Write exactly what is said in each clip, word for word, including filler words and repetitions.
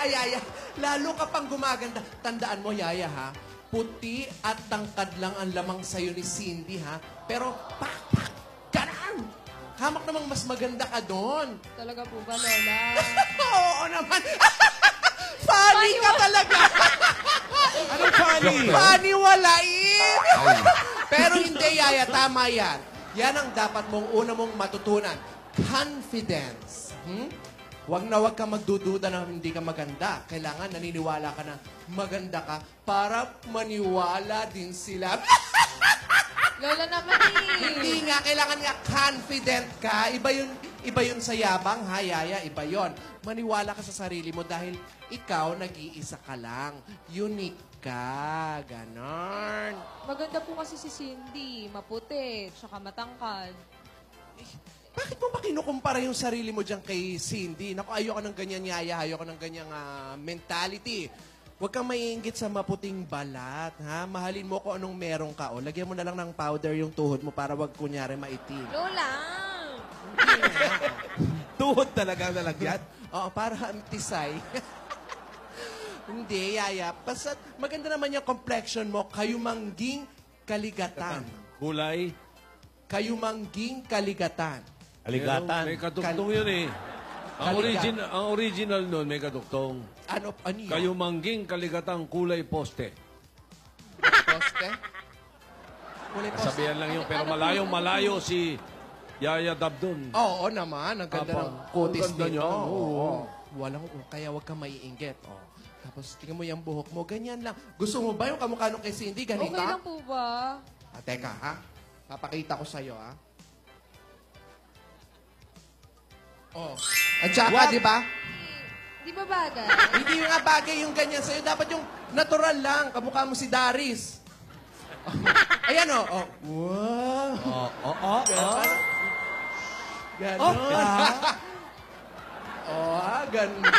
Yaya, lalo ka pang gumaganda. Tandaan mo, Yaya, ha? Puti at tangkad lang ang lamang sa'yo ni Cindy, ha? Pero, pak, pak, ganaan! Hamak namang mas maganda ka doon. Talaga po ba, Lola? Oo naman. Funny ka talaga. Anong funny? Funny walain. Pero hindi, Yaya. Tama yan. Yan ang dapat mong una mong matutunan. Confidence. Hmm? Huwag na huwag ka magdududa na hindi ka maganda. Kailangan naniniwala ka na maganda ka para maniwala din sila. Lola naman eh. Hindi nga, kailangan nga confident ka. Iba yun, iba yun sa yabang, ha, Yaya? Iba yun. Maniwala ka sa sarili mo dahil ikaw nag-iisa ka lang. Unique ka. Ganon. Maganda po kasi si Cindy. Maputi, tsaka matangkad. Bakit mo ba kinukumpara yung sarili mo dyan kay Cindy? Naku, ayoko ng ganyan, Yaya. Ayoko ng ganyang ah, mentality. Huwag kang maiinggit sa maputing balat, ha? Mahalin mo kung anong meron ka. O, lagyan mo na lang ng powder yung tuhod mo para wag kunyari maitim. Lola! Tuhod talaga ang lalagyan? Oo, para antisay. Hindi, Yaya. Basta maganda naman yung complexion mo. Kayumangging kaligatan. Kulay? Kayumangging kaligatan. Aligatan. May kaduktong yun eh. Ang, Kaligat. origin, ang original nun may kaduktong. Ano, ano yun? Kayumangging kaligatang kulay poste. Poste? Kulay poste? Sabihan lang yun, pero malayong malayo si Yaya Dabdon. Oo naman. Ang ganda Apa. ng kutis Ang ganda nito. niya. Oo. Walang, kaya huwag kang maiinggit. Oh. Tapos tingnan mo yung buhok mo. Ganyan lang. Gusto mo ba yung kamukha nung kay Cindy? Ganito? Okay lang po ba? Ah, teka, ha? Papakita ko sa'yo, ha? Oh. At saka, di ba? Di ba bagay? Hindi nga bagay yung ganyan sa'yo. Dapat yung natural lang. Kamukha mo si Daris. Ayan, oh. oh. Wow. Oo, oo, oo. Ganon. Oh, ah, ganda.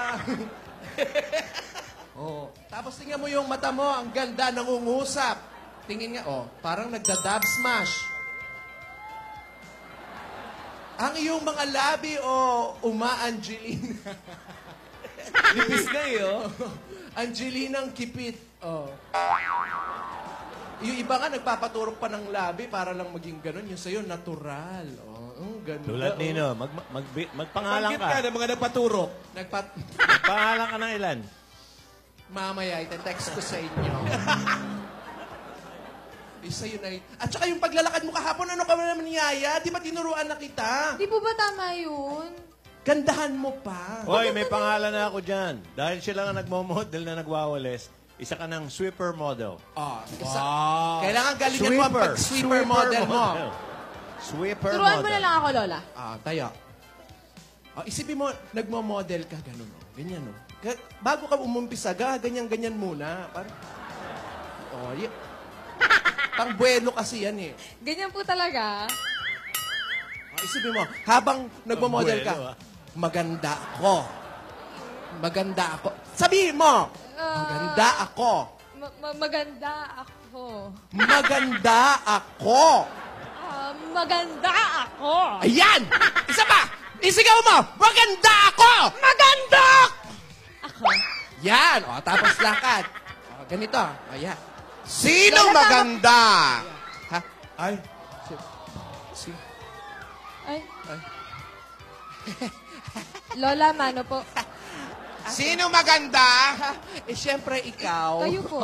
Oh. Tapos tingnan mo yung mata mo. Ang ganda, nangungusap. Tingin nga, oh, parang nagda-dab smash. Ang iyong mga labi, oh, uma-Angelina. Lipis na eh, oh. Angelinang kipit. Oh. Yung iba nga, nagpapaturok pa ng labi para lang maging ganun. Yung sa'yo, natural. Oh, ang ganda. Tulad oh. nino, mag, mag, magpangalan Bakit ka. ka ng mga nagpaturok? Nagpat... Magpangalan ka ng ilan? Mamaya, ite-text ko sa inyo. Isa yun ay... At saka yung paglalakad mo kahapon, ano ka naman niyaya? Di ba tinuruan na kita? Di po ba tama yun? Gandahan mo pa. Hoy, may pangalan na ako dyan. Dahil sila nga nagmo-model na nagwawalis, isa ka ng sweeper model. Oh, isa, Wow. Kailangan galingan mo ang pag-sweeper model mo. Sweeper Turuan model. mo na lang ako, Lola. Ah, tayo. Oh, isipin mo, nagmo-model ka, ganun, oh. Ganyan, oh. Ga- Bago ka umumpisa, ga, ganyan-ganyan muna. Parang, oh, y- pang buwelo kasi yan, eh. Ganyan po talaga. Oh, isipin mo, habang nagmo-model ka, Buwelo, ah. maganda ako. Maganda ako. Sabihin mo, Ah, maganda ako. ma- ma- maganda ako. Maganda ako. Ah, maganda ako. Ayan! Isa pa! Isigaw mo! Maganda ako! Maganda! Ako. Yan! O, tapos lakad. O, ganito. O, yan. Sino Lola, maganda? Ha? Ay, Si... Ay. Ay. Lola, mano po. Sino maganda? Ha? Eh, syempre, ikaw. Kayo po.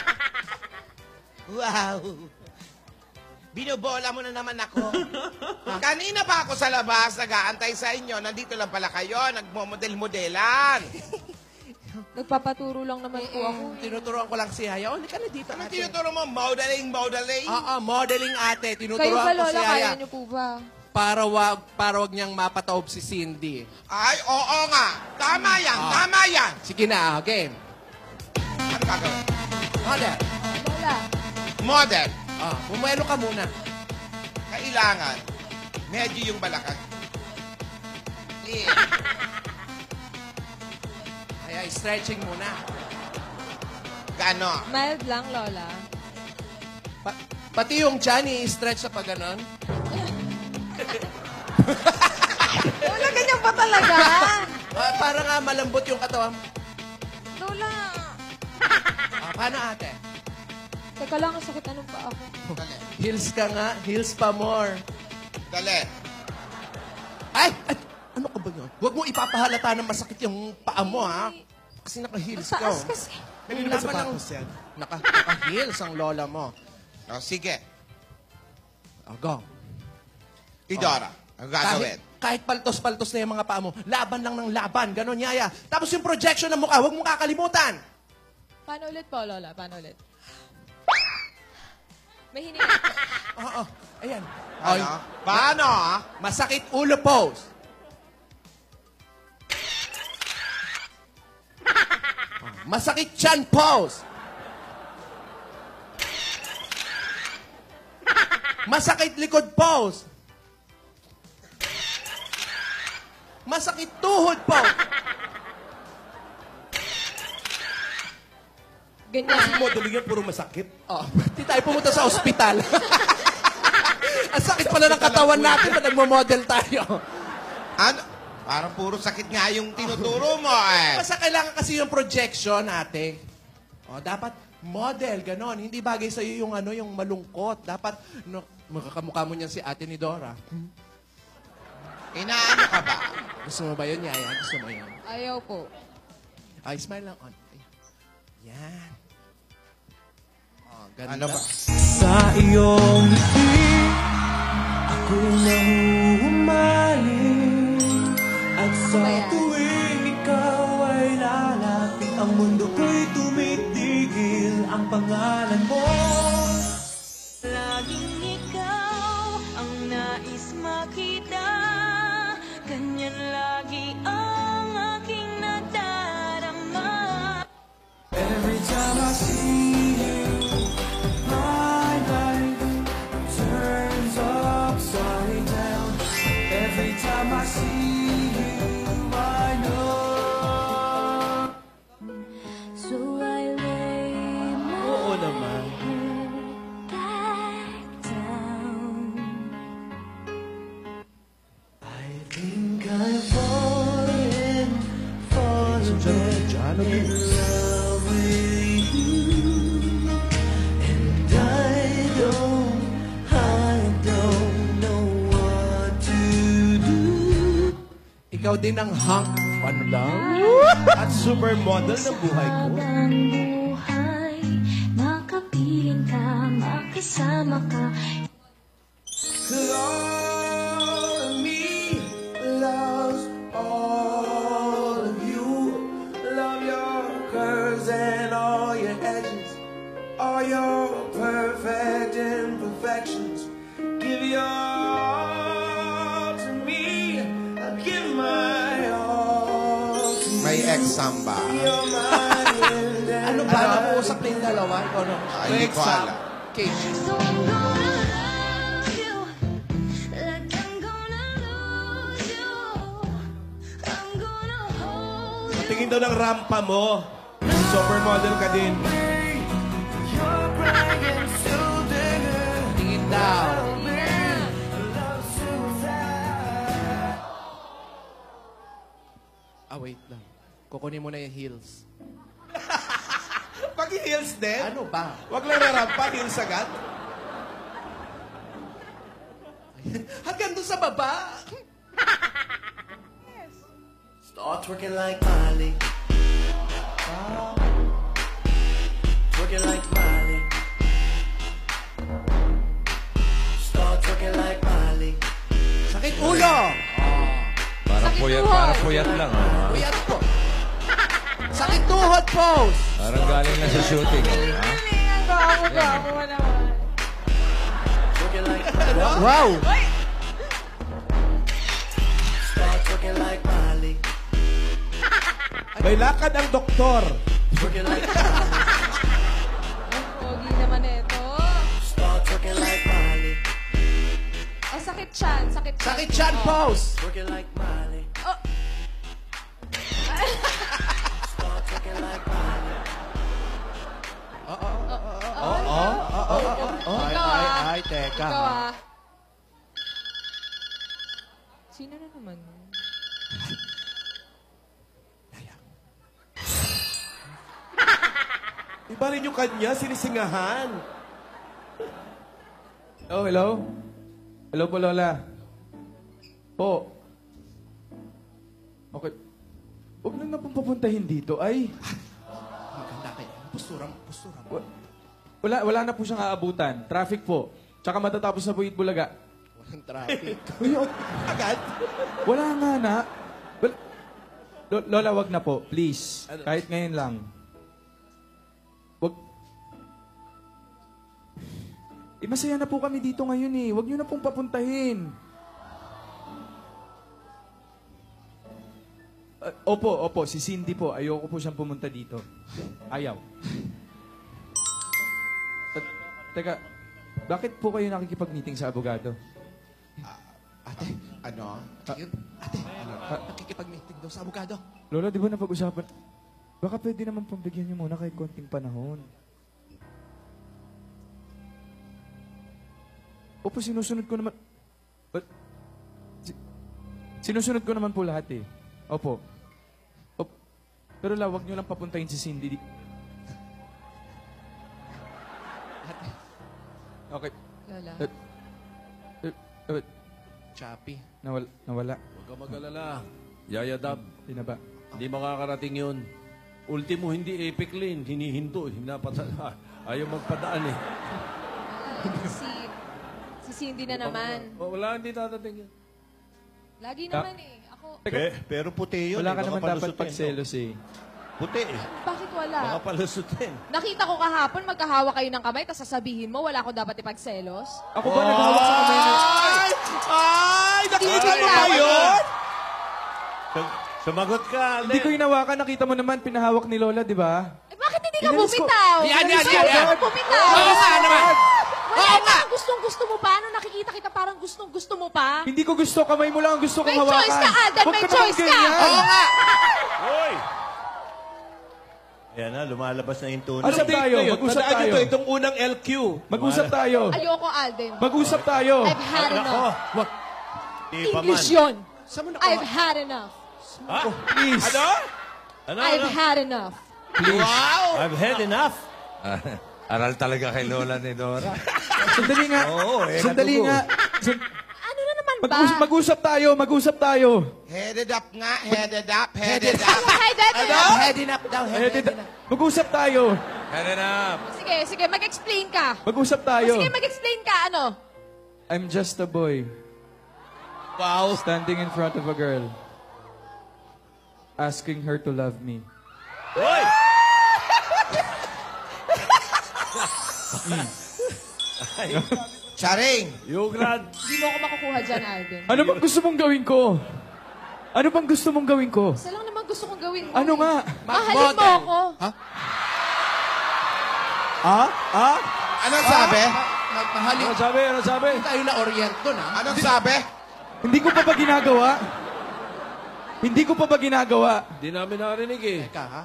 Wow. Binobola mo na naman ako. Kanina pa ako sa labas, nag-aantay sa inyo. Nandito lang pala kayo, nagmomodel-modelan. Nagpapaturo lang naman po ako. Tinuturuan ko lang si Haya. O, hindi ka na dito, Ano ate. tinuturo mo? Modeling, modeling? Oo, modeling ate. Kayo Tinuturuan ba, ko si Lola? Haya. Kaya niyo po ba? Para wag, para wag niyang mapataob si Cindy. Ay, oo nga. Tama yan, Ah. tama yan. Sige na, ah, game. Ano gagawin? Model. Lola. Model. Ah, bumuelo ka muna. Kailangan, medyo yung balakang. Yeah. Kaya stretching muna. Gano? Mild lang, Lola. Pa- pati yung chan, i-stretch sa pag ganon. Lola, ganyan pa talaga. Ah, para nga malambot yung katawan. Paano ate? Teka lang, ang sakit anong pa ako. Dali. Heels ka nga. Heels pa more. Dali. Ay! Ay! Ano ka ba yun? Huwag mo ipapahalata na masakit yung paa mo, ha? Kasi naka-heels ka. Mataas kasi. Kanino ba sapatos yan? Naka, naka-heels ang lola mo. O, sige. Oh, go. Idora, ang gagawin. Kahit, kahit paltos-paltos na yung mga paa mo, laban lang ng laban. Ganon, yaya. Tapos yung projection ng mukha, huwag mong kakalimutan. Paano ulit po, Lola? Paano ulit? May hininga. Oo, ayan. Ano? Ay, Paano? masakit ulo pose. Masakit chan pose. Masakit likod pose. Masakit tuhod pose. Ganyan. Modeling yan, puro masakit. Oh, di tayo pumunta sa ospital. Ang sakit pala ng katawan natin pag nagmo-model tayo. Ano? Parang puro sakit nga yung tinuturo mo eh. Basta kailangan kasi yung projection, ate. O, dapat model, ganon. Hindi bagay sa'yo yung ano, yung malungkot. Dapat, no, makakamukha mo niyan si ate ni Dora. Inaano ka ba? Gusto mo ba yun, Yaya? Gusto mo yun? Ayaw po. Ay, smile lang on. Ay. Yan. Oh, ganda. Ano ba? Sa iyong ngiti, ako'y nahuhumaling. At sa Ayan. tuwing ikaw ay lalapit, ang mundo ko'y tumitigil. Ang pangalan mo, Laging ikaw ang nais makita. Ganyan lagi ang aking nadarama. every time I see you, my life turns upside down. Every time I see you, I know. So I lay my Oo naman. head back down. I think I've fallen, fallen in love with you, and I don't, I don't know what to do. Ikaw din ang hunk. Ano lang? At supermodel ng buhay ko. Habang buhay, makapiling ka, makisama ka. All of me loves all of you. Love your curves and all your edges, all your perfect imperfections. Give your all to me. I give my all to you. May ex-samba. You're mine and Ano ba? Nakuusap na yung dalawa? Ikaw no? Ay, hindi ko alam. Cage. So I'm gonna love you like I'm gonna lose you. I'm gonna hold you. Tingin daw ng rampa mo. Supermodel ka din. you're praying to dinner. Tingin daw. Love suicide. Ah, wait lang. Kukunin mo na yung heels. Pag-heels din? Ano ba? Wag lang na rampa, heels agad. Hanggang doon sa baba. Start twerking like Miley. Oh. Twerking like Miley. Start twerking like Miley. Sakit ulo. Parang Sakit puyat, tuhod. parang puyat lang. Ah. Uyat po. Sakit tuhod pose. Parang galing na sa shooting. Ah. Ang gwapo, gwapo mo naman. Twerking like Miley. Wow. Start twerking like Miley. May lakad ang doktor. Twerking like Miley. Pogi naman ito. Start twerking like Miley. Oh, sakit chan. Sakit chan. Sakit chan pose. Twerking like Miley. Oh. Start twerking like Miley. Ay, Ikaw, ay, ah. ay, teka. Ikaw ha? ah. Sino na naman? Iba rin yung kanya, sinisingahan. Oh, hello? Hello po, Lola. Po. Okay. Huwag lang na pong papuntahin dito. Ay, Maganda kayo. Posturang, posturang. wa- wala, wala na po siyang aabutan. Traffic po. Tsaka matatapos na po yung Bulaga. Walang traffic. Uy, oh, Agad? wala nga na. Wala. Lo- Lola, wag na po. Please. Kahit ngayon lang. Wag. Eh, masaya na po kami dito ngayon eh. Wag niyo na pong papuntahin. Uh, opo, opo. Si Cindy po. Ayoko po siyang pumunta dito. Ayaw. Uh, teka, bakit po kayo nakikipag-meeting sa abogado? Ate, ano? Ate, ano? Nakikipag-meeting daw sa abogado. Lola, di ba napag-usapan? Baka pwede naman pambigyan niyo muna kahit konting panahon. Opo, sinusunod ko naman... But, si- sinusunod ko naman po lahat eh. Opo. Opo. Pero la, wag niyo lang papuntahin si Cindy. Di- Okay. Lola. Uh, uh, uh, Choppy. nawala. Nawala. Huwag ka mag-alala. Yaya Dab, Di na ba? hindi makakarating yun. Ultimo, hindi epic lane. Hinihinto. Hinapasa, ayaw magpadaan eh. Si, si Cindy na naman. O, wala, hindi tatating yan. Lagi naman eh. Ako, Pe- pero puti yun. Wala eh. ka Baka naman dapat palusutin, pagselos eh. no? Puti eh. bakit wala? Baka palusutin. Nakita ko kahapon, magkahawa kayo ng kamay, tapos sasabihin mo, wala ko dapat ipagselos. Ako ba naghawak sa kamay niyo? Ay! Ay! Nakita Hindi mo ba na. yun? Sum- Sumagot ka, Hindi Ale. ko hinawakan. Nakita mo naman, pinahawak ni Lola, di ba? Eh, bakit hindi ka Inalis ko- bumitaw? Yan, yan, Inalis yan, ko, yan. bakit bumitaw? Oo nga naman. Wala Oo na, nga. gustong-gusto mo pa? Nung nakikita kita, parang gustong-gusto mo pa? Hindi ko gusto. Kamay mo lang ang gusto kong May hawakan. choice ka, Alden, Huwag may naman choice ka. ganyan. Oo nga. Hoy! Ayan na, lumalabas na yung tunay. Usap tayo, Ngayon, mag-usap tandaan tayo. nyo to, itong unang L Q. Mag-usap tayo. Ayoko, Alden. Mag-usap tayo. I've had Ako, enough. di pa man. English yun. Saan mo I've nakuha? had enough. Ha? Please. Ano? Ano, I've ano? had enough. Wow! I've had enough. Aral talaga kay Lola ni Dora. Sandali nga. Oo, eh, Sandali natugo. nga. San- Ano na naman ba? Mag-usap, mag-usap tayo. Mag-usap tayo. Headed up nga, headed up, headed up. Ay, dad, Ano? dad. Heading up daw, head, Eh, heading up. Mag-usap tayo. Head up. Sige, sige, mag-explain ka. Mag-usap tayo. Sige, mag-explain ka. Ano? I'm just a boy Wow! standing in front of a girl asking her to love me. Hoy! Charing! Yung grad. Hindi mo ako makukuha dyan, Alden. Ano bang gusto mong gawin ko? Ano bang gusto mong gawin ko? Isa lang naman gusto kong gawin mo. Ano eh. nga? Mahalin mo ako. Ha? Ha? Anong sabi? Ma- Mahalin. Ano sabi? Ano sabi? Tayo na orient doon, ha? Anong sabi? Hindi ko pa ba ginagawa? Hindi ko pa ba ginagawa? Di namin narinig eh. Teka, ha?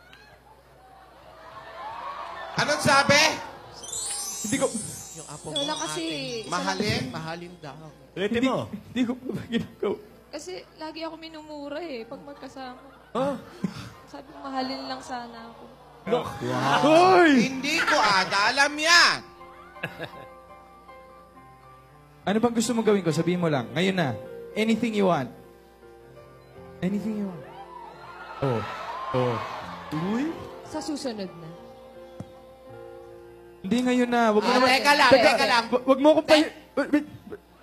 Anong sabi? Hindi ko... Yung apo mo, Wala kasi... ating- isa lang- Mahalin? Mahalin daw. Ulitin mo. Hindi ko pa ba ginagawa? Kasi lagi ako minumura eh, pag magkasama. Ah? Sabi ko, mahalin lang sana ako. Hoy! Hindi ko aga alam yan. Ano bang gusto mong gawin ko? Sabihin mo lang. Ngayon na. Anything you want. Anything you want. Oh. Oh. Uy? Sa susunod na. Hindi ngayon na. Wag mo Ah, naman... teka lang, teka lang. Wa- Wag mo akong pa... Wait, wait.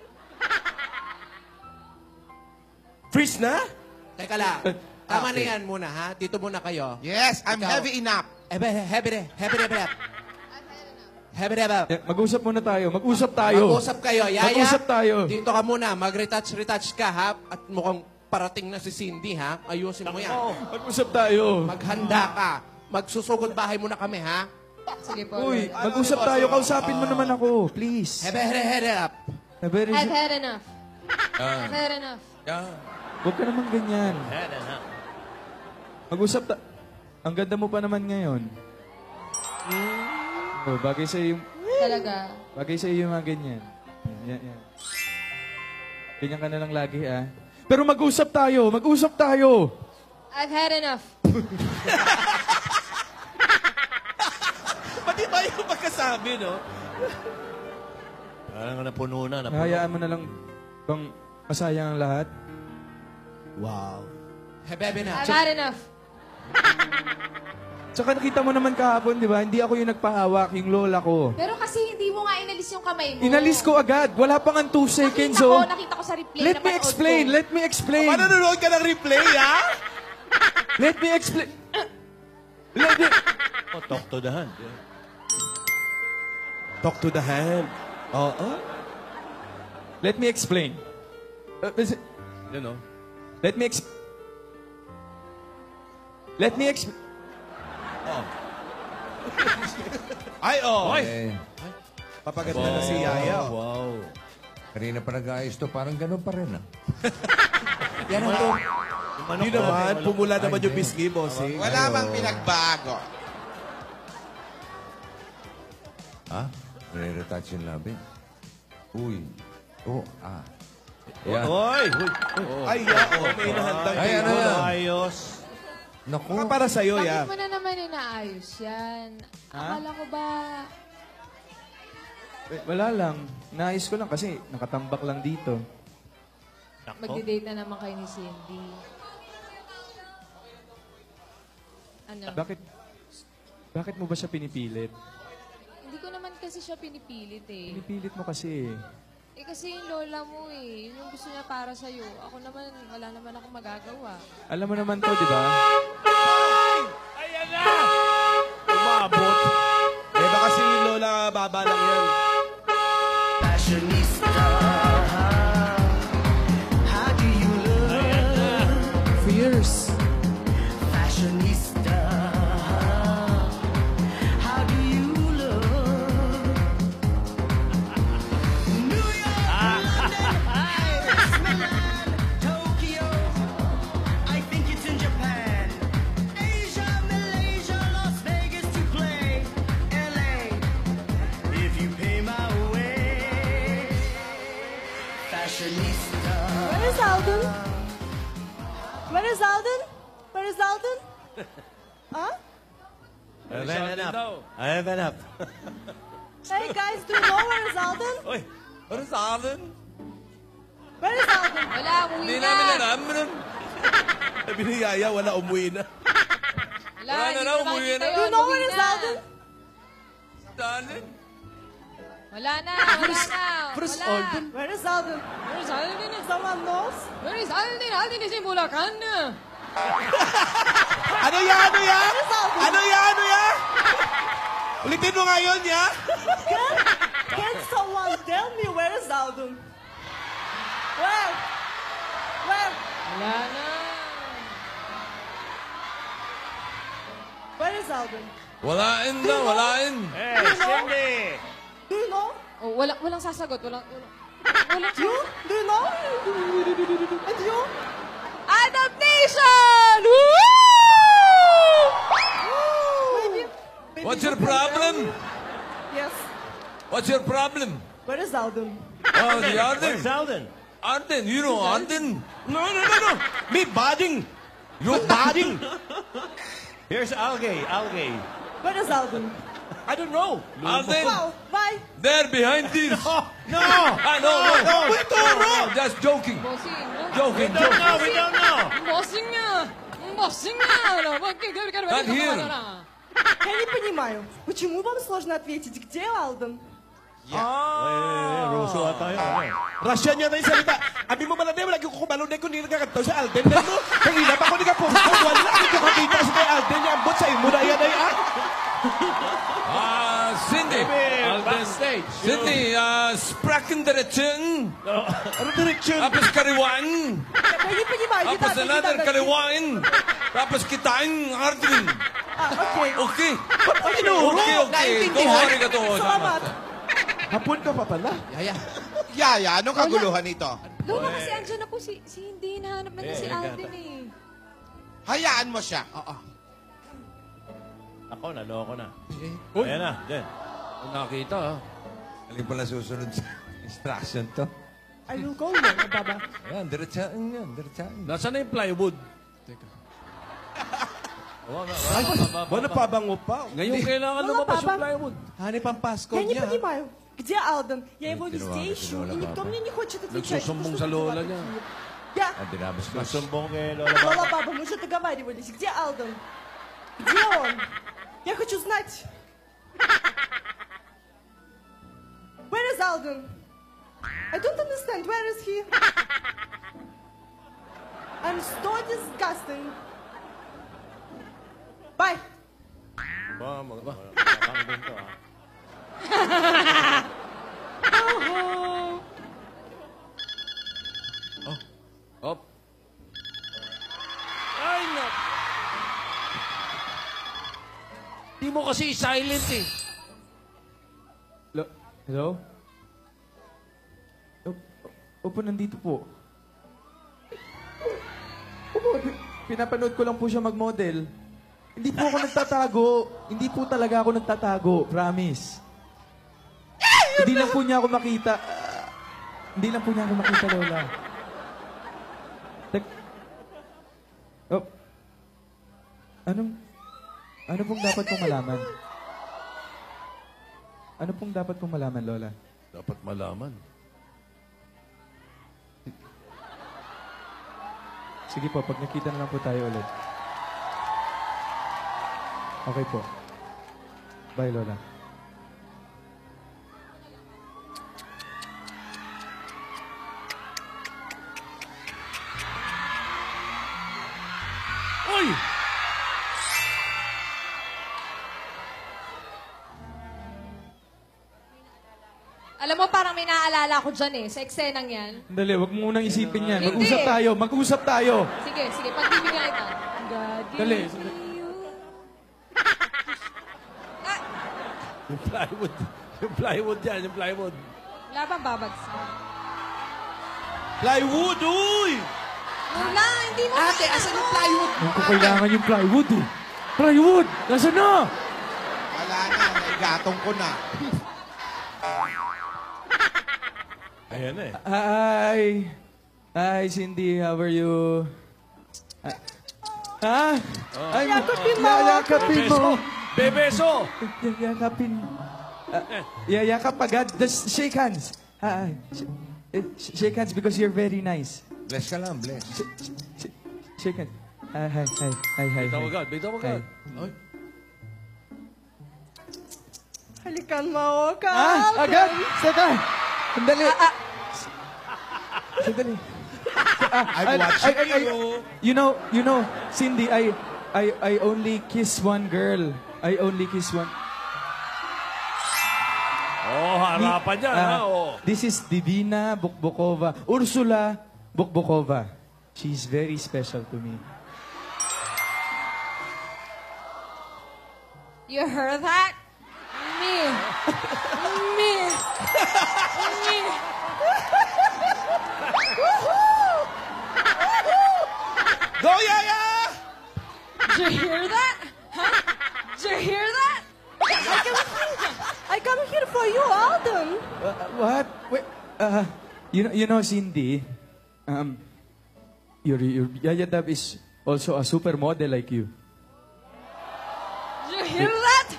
Freeze na? Teka lang. Tama na Okay. yan muna, ha? Dito muna kayo. Yes, I'm Ikaw. heavy enough. Ebe, heavy de, heavy de, heavy de. Heavy de, heavy de. Eh, Mag-usap muna tayo. Mag-usap tayo. Mag-usap kayo. Yaya, Mag-usap tayo. dito ka muna. Mag-retouch-retouch ka, ha? At mukhang parating na si Cindy, ha? Ayusin mo yan. Mag-usap tayo. Maghanda ka. Magsusugod bahay muna kami, ha? Sige po. Uy, Lord. mag-usap tayo. Kausapin mo naman ako. Please. Heavy, heavy, heavy up. Eh, very- I've had enough. I've had enough. Huwag ka naman ganyan. Had enough. Mag-usap ta... Ang ganda mo pa naman ngayon. Oh, bagay sa yung... Talaga. Bagay sa iyo yung mga ganyan. Yan, yan. Ganyan ka na lang lagi, ah. Pero mag-usap tayo. Mag-usap tayo. I've had enough. Iba yung pagkasabi, no? Parang napuno na. Napuno. Hayaan mo na lang bang masayang ang lahat? Wow. Hebebe na. I've had enough. Tsaka nakita mo naman kahapon, di ba? Hindi ako yung nagpahawak, yung lola ko. Pero kasi hindi mo nga inalis yung kamay mo. Inalis ko agad. Wala pang ang two seconds, Nakita ko, oh. nakita ko sa replay. Let me napanood explain, ko. let me explain. Paano nanonood ka ng replay, ha? Let me explain. Let me... Oh, talk to the hand. Talk to the hand. Oo. Let me explain. Uh, is it- You know? let me ex... Let me ex... Ay, oh. Eh, Papaganda na si Yaya. oh. Wow. kanina pa nag-aayos to, parang ganun pa rin ah. Yan ang to. Hindi naman, pumula naman yung pisngi, bossing. Wala bang pinagbago? Ha? Nire-retouch yung labi. Uy. Oh, ah. Yan. Oy! Ay, ya, oh, may inahandang Ay, ano table. yan? Ayos. Naku. Baka para sa'yo, Bakit ya. mo na naman inaayos yan? Akala ko ba... Eh, Wala lang. Naayos ko lang kasi nakatambak lang dito. Magdi-date na naman kayo ni Cindy. Ano? Bakit? Bakit mo ba siya pinipilit? Hindi ko naman kasi siya pinipilit eh. Pinipilit mo kasi. Eh kasi yung lola mo eh. Yun yung gusto niya para sa'yo. Ako naman, wala naman akong magagawa. Alam mo naman to, di ba? Ayan na! Umabot. Eh, baka si Lola baba lang yan. Fierce. Where is Alden? Where is Alden? Where is Alden? Huh? I have enough. I have enough. Hey guys, do you know where is Alden? Oy, ano sa akin? Where is Alden? Wala, umuwi Hindi na. namin alam. Sabi ni Yaya, wala umuwi na. Wala, Wala na hindi raw, ko umuwi nakita na. yun, Do you know umuwi where is na. Alden? Daanin. Wala na, wala na. First wala. Alden. Where is Alden? Where is Alden? Someone knows? Where is Alden? Alden is in Bulacan. Ano ya? Ano ya? Ano ya? Ano ya? Ulitin mo nga yun, ya? Can, can someone tell me where is Alden? Where? Where? Wala na. Where is Alden? Walain daw, walain. Hey, Cindy! Do you know? Oh, wala, walang sasagot. Walang, walang, walang You? Do you know? And you? Adaptation! Woo! Maybe, maybe What's you your can tell problem? me. Yes. What's your problem? Where is Alden? Oh, the Arden. Where's Alden? Arden, you know Arden. No, no, no, no. Me bading. You Bading. Here's Algae. Algae. Where is Alden? I don't know. Arden, Wow, bye. there behind this. No! Ah, no, no, no. Wait, No, no, just joking. Bossing. Joking, We don't joking. know. We don't know. Bossing nga. Bossing nga. Not here. Я не понимаю, почему вам сложно ответить, где Алден? Eh, Russo ata yun. ano? Russian yata yung salita. Abi mo ba na lagi ko kumalunay ko hindi nagkakantaw sa Alden. Dahil mo, kanina pa ako nagkapunta. Wala ako kakakita sa kay Alden. Yung ambot sa imo na yan ay ah. Ah, Cindy. Backstage. Cindy, ah, spraken direction. Ano direction? Tapos kariwan. Я не понимаю, не Tapos надо, не another надо. kariwain. Tapos kitain Arden. А, окей. Okay. Tinuro. Okay, okay. Don't worry ka to. Salamat. Hapon ka pa pala. Yaya. Yaya, anong kaguluhan nito? Lola, kasi andyan na po si, si Hindi. Nahanap na niya Eh, si eh, Alden eh. Hayaan mo siya. Oo. Ako, naloko na. Uy. Ayan na. Then. Nakita, ha? Galing pala susunod sa instruction to. I will go now, Baba. Ayan, diretsaan yan, diretsaan. Nasaan na yung plywood? Oh, ba, ba, ba, ba, Ano ba. pabango pa? Ngayon kailangan Wala lumabas pa yung ba? plywood. Hani pang Pasko Я не niya. понимаю, где Алдан? Я его Ой, везде Тинуага, ищу, Тинуага, и никто баба. мне не хочет отвечать. Nagsusumbong Что sa за lola дела niya. такие? Я, Ah, dinabas ko. Sumbong kay Lola Baba. Лола Баба, мы же договаривались. Где Алдан? Где он? Я хочу знать. Where is Alden? I don't understand. Where is he? I'm so disgusting. Bye. Ba, mag- mag- makakangin to, ah. Op. Ay, no. Di mo kasi silent eh. Lo- Hello? Op- Opo, nandito po. Opo, pi- pinapanood ko lang po siya mag-model. Hindi po ako nagtatago. Hindi po talaga ako nagtatago. Promise. Hindi lang po niya ako makita. Ah, hindi lang po niya ako makita, Lola. Tek... Oh. Anong... Ano pong dapat kong malaman? Ano pong dapat kong malaman, Lola? Dapat malaman. Sige po, pag nakita na lang po tayo ulit. Okay po. Bye, Lola. Uy! Alam mo, parang may naaalala ko dyan eh, sa eksenang yan. Dali, wag mo munang isipin yan. Hindi. Mag-usap tayo, mag-usap tayo. Sige, sige, pagbibigyan kita. God Dali. gave you. Yung plywood. Yung plywood yan, yung plywood. Wala bang babagsak? Plywood, uy! Wala, hindi mo Ate, asan yung plywood mo? Hindi ko kailangan yung plywood eh. Plywood! Nasaan na? Wala na, naigatong ko na. Ayan na eh. Hi. Hi, Cindy. How are you? Ah? Ah? Ay, Yakapin mo. Yayakapin mo. Bebeso! Yayakapin. Uh, yayakap agad. Just shake hands. Ah, sh- eh, sh- shake hands because you're very nice. Bless ka lang, bless. Sh- sh- sh- shake hands. Ah, hi, hi, hi, hi. Bitaw hi. agad, bitaw agad. Hi. Halikan mo ako, ka. Ah, agad! Saka! Sandali! Sandali. Ah, I'm I- watching I- I- I- you. You know, you know, Cindy, I, I, I only kiss one girl. I only kiss one. Oh, harapan yan, ha? Ah, Oh. This is Divina Bukbukova. Ursula Bukbukova. She's very special to me. You heard that? Me. Me. Me. Go, Yaya! Did you hear that? Huh? Did you hear that? I come here for you, Alden. Uh, what? Wait, uh, you know, you know, Cindy, um, your, your Yaya Dab is also a supermodel like you. Did you hear that?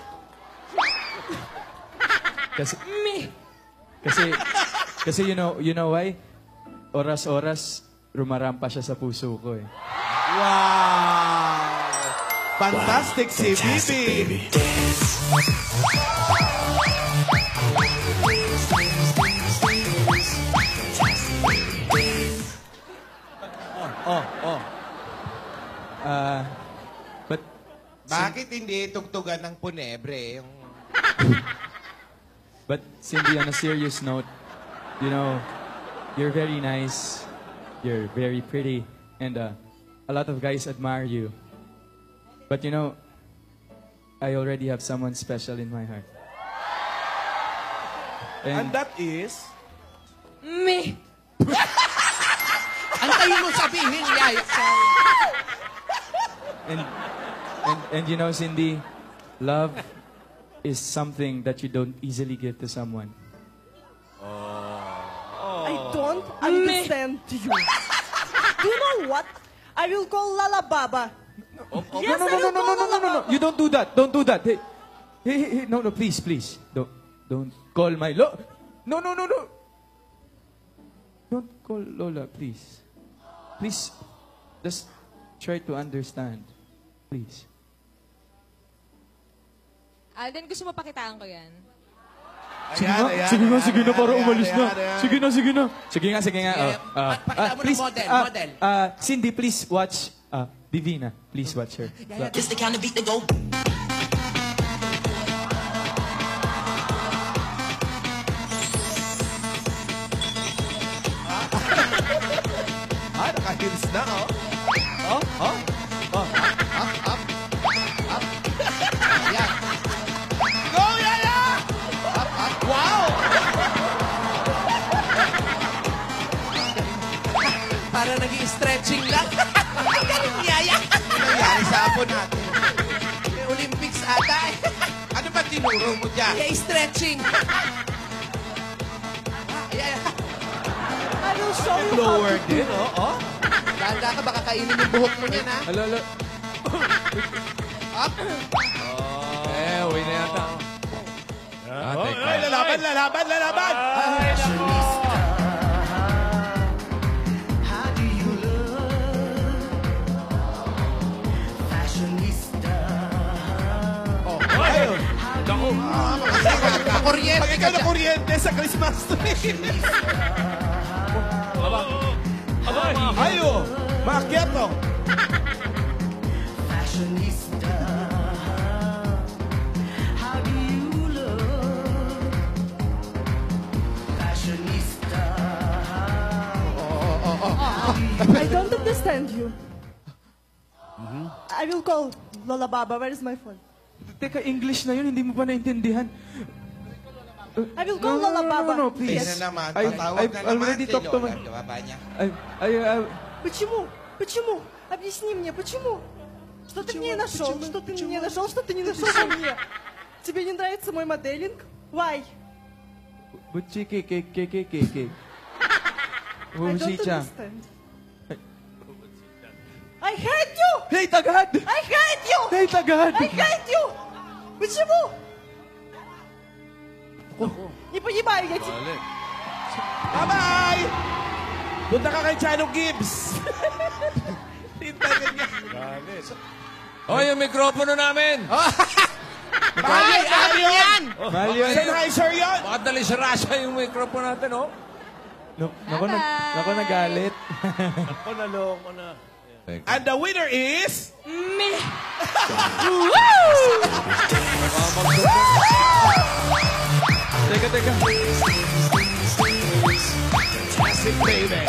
Kasi, Me. kasi, kasi you know, you know why? Oras-oras, rumarampa siya sa puso ko eh. Wow! Fantastic si Bibi! Oh, oh. Uh, but, Bakit hindi tugtugan ng punebre? Yung... but Cindy, on a serious note, you know, you're very nice, you're very pretty, and uh, a lot of guys admire you. But you know, I already have someone special in my heart. And And, that is... Me. Antayin mo sabihin, Yaya. and, and, and you know, Cindy, love is something that you don't easily give to someone. I don't understand you. Do you know what? I will call Lala Baba. Yes, no, no, I no, will no, no, call no, no, no, no. Lola You don't do that. Don't do that. Hey, hey, hey, hey. No, no, please, please. Don't, don't call my lo... No, no, no, no. Don't call Lola, please. Please, just try to understand. Please. Alden, gusto mo pakitaan ko yan? Sige nga, sige nga, sige na, para umalis na. Sige na, sige na. Sige nga, sige nga. Sige, oh. Ah, pa- pakita ah, mo ng please, model, ah, model. ah, Cindy, please watch. Ah, Divina, please watch her. This the kind of beat that go. Ah, naka-heels na, oh. Oh, oh. Yan. Go, Yaya! Wow! Para nag-i-stretching lang. Ang galing yaya. Ano nangyari sa apo natin? May Olympics ata eh. Ano ba tinuro mo dyan? Kaya stretching. Yaya. I will show you how Blower to din, oh, oh. Dahil ka, baka kainin yung buhok mo niyan, ha? Alo, alo. Up. Eh, uwi na yata. Ah, Oh, teka. ay, lalaban, lalaban, lalaban! How do you look? Fashionista. Ay, Naku. Kuryente pag ka ikaw na dyan. kuryente sa Christmas tree. Abay. Ayo, maakyat, oh. Fashionista. How do you look? Fashionista. I don't understand you. I will call Lola Baba. Where is my phone? Teka, English na yun, hindi mo pa naintindihan. I will call Lola Baba. No, no, please. Ayun na naman, I- tatawag I've na naman already kay talked to Lola. my... Kababa niya. I, I, I, Почему? Почему? Объясни мне, почему? Что ты мне нашел? Что ты мне нашел? Что ты не нашел во мне? Тебе не нравится мой моделинг? Why? Butchi, ke, ke, ke, ke, ke, ke. I don't Bumsicha. understand. I hate you! Hey, tagad! I hate you! Hey, tagad! I hate you! Почему? Не понимаю я тебя. Balik. Bye-bye! Punta ka kay Chano Gibbs. Tintagan niya. Galit. Oh, yung mikropono namin. Ay, amin yan! Mahal yun. Sennheiser yun! Baka dali sa Russia yung mikropono natin, oh. No, naku, nag, naku, nagalit. Ako naloko na. Teka. And the winner is... Me. Teka, teka. Classic baby.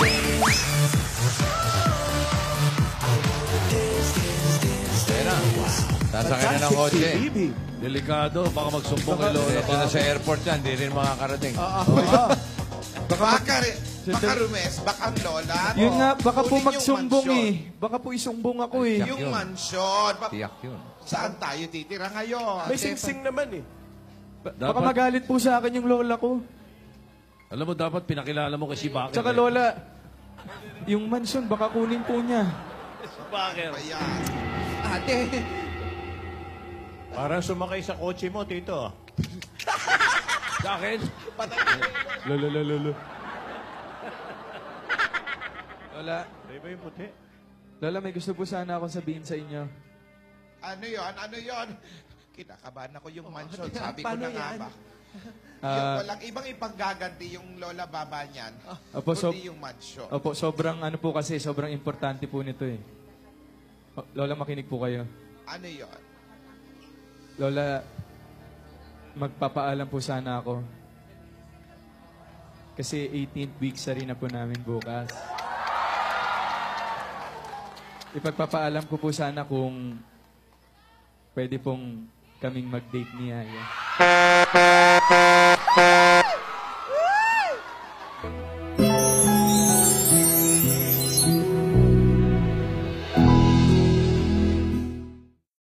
Ayan na. Sasakay na ng kotse. baby. Delikado, baka magsumbong kay Lola. Diretso na sa airport yan, di rin makakarating. Baka, rin- baka Rumes, baka Lola. Yun nga, baka po Kunin yung magsumbong mansyon. eh. Baka po isumbong ako eh. Tiyak Yung yun. mansyon. Pa- Tiyak yun. Saan tayo titira ngayon? May sing-sing naman eh. Ba- Dapat- Baka magalit po sa akin yung lola ko. Alam mo, dapat pinakilala mo kay si Bakit. Tsaka lola, yung mansion, baka kunin po niya. Bakit? Ayan. Ate, Parang sumakay sa kotse mo, Tito. Sa akin? Lola, lola, lola. Lola, Iba yung puti. lola, may gusto po sana akong sabihin sa inyo. Ano yon? Ano yon? Kinakabahan ako yung mansyon. Sabi ko paano na nga yan? ba? yung Ah, walang ibang ipanggaganti yung lola baba niyan. Opo, so- kundi yung mansyon. Opo, sobrang ano po kasi, sobrang importante po nito eh. O, Lola, makinig po kayo. Ano yon? Lola, magpapaalam po sana ako. Kasi eighteenth week sa rin na po namin bukas. Ipagpapaalam ko po sana kung pwede pong kaming mag-date ni Yaya.